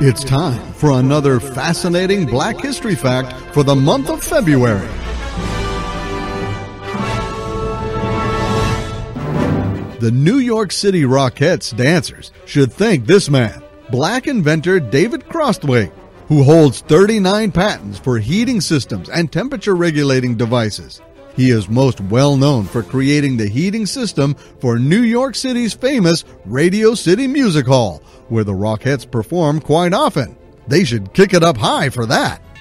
It's time for another fascinating Black History fact for the month of February. The New York City Rockettes dancers should thank this man, Black inventor David Crosthwait, who holds 39 patents for heating systems and temperature regulating devices. He is most well known for creating the heating system for New York City's famous Radio City Music Hall, where the Rockettes perform quite often. They should kick it up high for that.